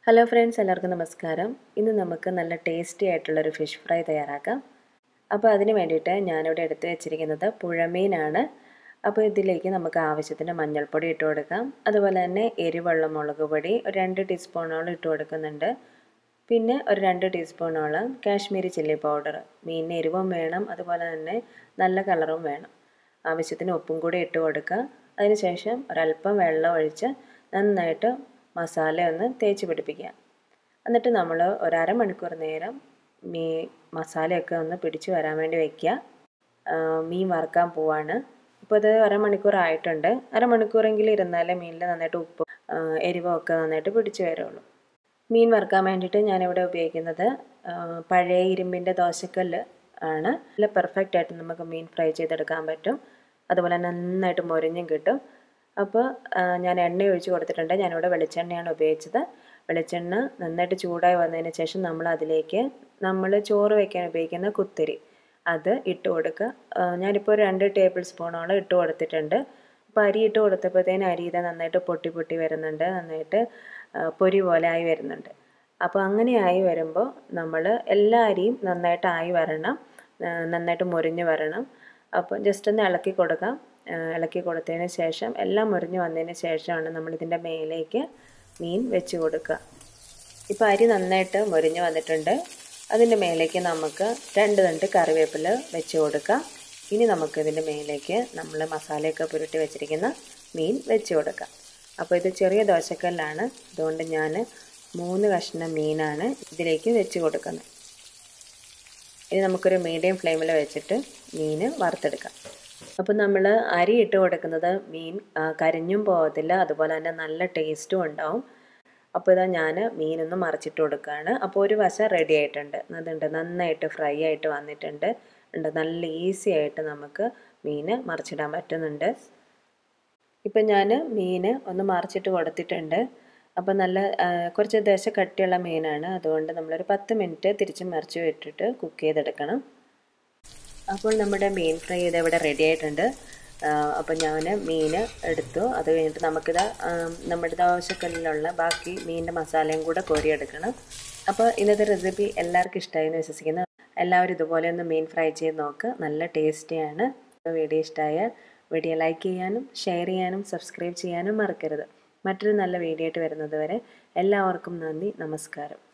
Hello friends, എല്ലാവർക്കും നമസ്കാരം. ഇന്ന് നമുക്ക് നല്ല ടേസ്റ്റി ആയിട്ടുള്ളൊരു ഫിഷ് ഫ്രൈ തയ്യാറാക്കാം. അപ്പോൾ അതിന് വേണ്ടിയിട്ട് ഞാനിവിടെ എടുത്ത് വെച്ചിരിക്കുന്നത് പുഴമീനാണ്. അപ്പോൾ ഇതിലേക്ക് നമുക്ക് ആവശ്യത്തിന് മഞ്ഞൾപ്പൊടി ഇട്ട് കൊടുക്കാം. അതുപോലെ തന്നെ എരിവുള്ള മുളക് പൊടി ഒരു 2 ടീസ്പൂണോളം ഇട്ട് കൊടുക്കുന്നുണ്ട്. പിന്നെ ഒരു 2 ടീസ്പൂണോളം കാശ്മീരി ചില്ലി പൗഡർ. മീനിന് എരിവും വേണം, അതുപോലെ തന്നെ നല്ല കളറും വേണം. ആവശ്യത്തിന് ഉപ്പും കൂടി ഇട്ട് കൊടുക്കുക. അതിനുശേഷം ഒരല്പം വെള്ളം ഒഴിച്ച് നന്നായിട്ട് മസാല ഒന്ന് തേച്ച് പിടിപ്പിക്കുക. എന്നിട്ട് നമ്മൾ ഒരു അരമണിക്കൂർ നേരം മസാലയൊക്കെ ഒന്ന് പിടിച്ച് വരാൻ വേണ്ടി വയ്ക്കുക. മീൻ വറുക്കാൻ പോവാണ്. ഇപ്പോൾ ഇത് അരമണിക്കൂർ ആയിട്ടുണ്ട്. അരമണിക്കൂറെങ്കിലും ഇരുന്നാലേ മീനിൽ നന്നായിട്ട് ഉപ്പ് എരിവൊക്കെ നന്നായിട്ട് പിടിച്ച് വരുള്ളൂ. മീൻ വറുക്കാൻ വേണ്ടിയിട്ട് ഞാനിവിടെ ഉപയോഗിക്കുന്നത് പഴയ ഇരുമ്പിൻ്റെ ദോശക്കല്ല് ആണ്. നല്ല പെർഫെക്റ്റ് ആയിട്ട് നമുക്ക് മീൻ ഫ്രൈ ചെയ്തെടുക്കാൻ പറ്റും. അതുപോലെ നന്നായിട്ട് മൊരിഞ്ഞും കിട്ടും. അപ്പോൾ ഞാൻ എണ്ണ ഒഴിച്ച് കൊടുത്തിട്ടുണ്ട്. ഞാനിവിടെ വെളിച്ചെണ്ണയാണ് ഉപയോഗിച്ചത്. വെളിച്ചെണ്ണ നന്നായിട്ട് ചൂടായി വന്നതിന് ശേഷം നമ്മൾ ചോറ് വയ്ക്കാൻ ഉപയോഗിക്കുന്ന കുത്തരി അത് ഇട്ട് കൊടുക്കുക. ഞാനിപ്പോൾ 2 ടേബിൾ സ്പൂണോളം ഇട്ട് കൊടുത്തിട്ടുണ്ട്. അപ്പോൾ അരി ഇട്ട് കൊടുത്തപ്പോഴത്തേന് അരി ഇത് നന്നായിട്ട് പൊട്ടി പൊട്ടി വരുന്നുണ്ട്, നന്നായിട്ട് പൊരി പോലെ ആയി വരുന്നുണ്ട്. അപ്പോൾ അങ്ങനെയായി വരുമ്പോൾ നമ്മൾ എല്ലാ അരിയും നന്നായിട്ടായി വരണം, നന്നായിട്ട് മൊരിഞ്ഞ് വരണം. അപ്പോൾ ജസ്റ്റ് ഒന്ന് ഇളക്കി കൊടുക്കാം. ഇളക്കി കൊടുത്തതിന് ശേഷം എല്ലാം മുറിഞ്ഞ് വന്നതിന് ശേഷമാണ് നമ്മളിതിൻ്റെ മേലേക്ക് മീൻ വെച്ച് കൊടുക്കുക. ഇപ്പോൾ അരി നന്നായിട്ട് മുറിഞ്ഞ് വന്നിട്ടുണ്ട്. അതിൻ്റെ മേലേക്ക് നമുക്ക് 2 തണ്ട് കറിവേപ്പില വെച്ച് കൊടുക്കാം. ഇനി നമുക്കിതിൻ്റെ മേലേക്ക് നമ്മൾ മസാലയൊക്കെ പുരട്ടി വെച്ചിരിക്കുന്ന മീൻ വെച്ച് കൊടുക്കാം. അപ്പോൾ ഇത് ചെറിയ ദോശക്കല്ലാണ്, അതുകൊണ്ട് ഞാൻ 3 കഷ്ണം മീനാണ് ഇതിലേക്ക് വെച്ച് കൊടുക്കുന്നത്. ഇനി നമുക്കൊരു മീഡിയം ഫ്ലെയിമിൽ വെച്ചിട്ട് മീൻ വറുത്തെടുക്കാം. അപ്പോൾ നമ്മൾ അരി ഇട്ട് കൊടുക്കുന്നത് മീൻ കരിഞ്ഞും പോകത്തില്ല, അതുപോലെ തന്നെ നല്ല ടേസ്റ്റും ഉണ്ടാവും. അപ്പോൾ ഇതാ ഞാൻ മീനൊന്ന് മറിച്ചിട്ട് കൊടുക്കുകയാണ്. അപ്പോൾ ഒരു വശം റെഡി ആയിട്ടുണ്ട്. അതുണ്ട്, നന്നായിട്ട് ഫ്രൈ ആയിട്ട് വന്നിട്ടുണ്ട്. നല്ല ഈസി ആയിട്ട് നമുക്ക് മീൻ മറിച്ചിടാൻ പറ്റുന്നുണ്ട്. ഇപ്പം ഞാൻ മീൻ ഒന്ന് മറിച്ചിട്ട് കൊടുത്തിട്ടുണ്ട്. അപ്പോൾ കുറച്ച് ദശ കട്ടിയുള്ള മീനാണ്, അതുകൊണ്ട് നമ്മളൊരു 10 മിനിറ്റ് തിരിച്ച് മറിച്ച് വിട്ടിട്ട് കുക്ക് ചെയ്തെടുക്കണം. അപ്പോൾ നമ്മുടെ മീൻ ഫ്രൈ ഇതിവിടെ റെഡി ആയിട്ടുണ്ട്. അപ്പോൾ ഞാൻ മീൻ എടുത്തു. അത് കഴിഞ്ഞിട്ട് നമുക്കിത് നമ്മുടെ ദോശക്കല്ലിലുള്ള ബാക്കി മീനിൻ്റെ മസാലയും കൂടെ കോരിയെടുക്കണം. അപ്പോൾ ഇന്നത്തെ റെസിപ്പി എല്ലാവർക്കും ഇഷ്ടമായി എന്ന് വിശ്വസിക്കുന്നു. എല്ലാവരും ഇതുപോലെ ഒന്ന് മീൻ ഫ്രൈ ചെയ്ത് നോക്കുക, നല്ല ടേസ്റ്റിയാണ്. വീഡിയോ ഇഷ്ടമായാൽ വീഡിയോ ലൈക്ക് ചെയ്യാനും ഷെയർ ചെയ്യാനും സബ്സ്ക്രൈബ് ചെയ്യാനും മറക്കരുത്. മറ്റൊരു നല്ല വീഡിയോ ആയിട്ട് വരുന്നത് വരെ എല്ലാവർക്കും നന്ദി, നമസ്കാരം.